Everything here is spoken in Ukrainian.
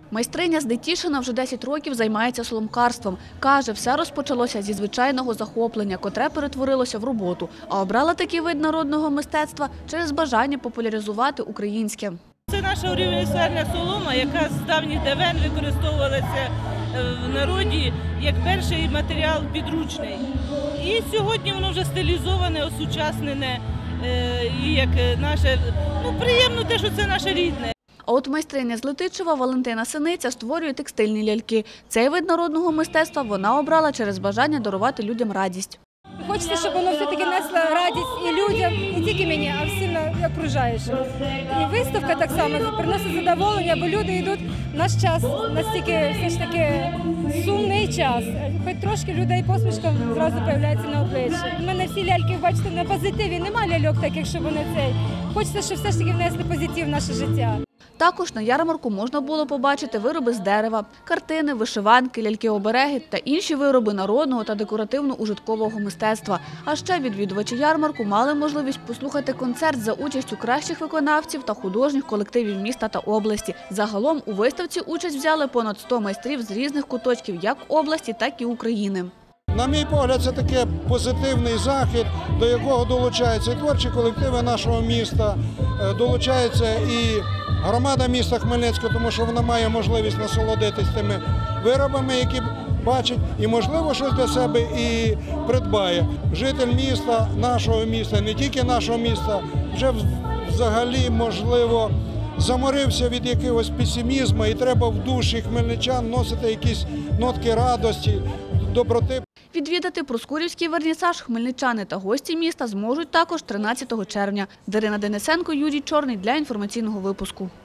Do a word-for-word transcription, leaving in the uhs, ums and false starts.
Майстриня з Детішина вже десять років займається соломкарством. Каже, все розпочалося зі звичайного захоплення, котре перетворилося в роботу. А обрала такий вид народного мистецтва через бажання популяризувати українське. Це наша універсальна солома, яка з давніх давен використовувалася в народі як перший матеріал підручний. І сьогодні воно вже стилізоване, осучаснене, і як наше, ну, приємно те, що це наше рідне. А от майстриня з Летичева Валентина Синиця створює текстильні ляльки. Цей вид народного мистецтва вона обрала через бажання дарувати людям радість. Хочеться, щоб воно все-таки несло радість і людям, не тільки мені, а всім окружаючим. І виставка так само приносить задоволення, бо люди йдуть в наш час, настільки все ж таки сумний час. Хоч трошки людей посмішком зразу з'являється на обличчі. У мене всі ляльки, бачите, на позитиві, нема ляльок таких, щоб вони цей. Хочеться, щоб все ж таки внесли позитив в наше життя. Також на ярмарку можна було побачити вироби з дерева, картини, вишиванки, ляльки-обереги та інші вироби народного та декоративно-ужиткового мистецтва. А ще відвідувачі ярмарку мали можливість послухати концерт за участю кращих виконавців та художніх колективів міста та області. Загалом у виставці участь взяли понад сто майстрів з різних куточків як області, так і України. На мій погляд, це такий позитивний захід, до якого долучаються і творчі колективи нашого міста, долучається і громада міста Хмельницького, тому що вона має можливість насолодитись тими виробами, які бачить, і, можливо, щось для себе і придбає. Житель міста, нашого міста, не тільки нашого міста, вже взагалі, можливо, заморився від якогось песимізму, і треба в душі хмельничан носити якісь нотки радості, доброти. Відвідати Проскурівський вернісаж хмельничани та гості міста зможуть також тринадцятого червня. Дарина Денисенко, Юрій Чорний для інформаційного випуску.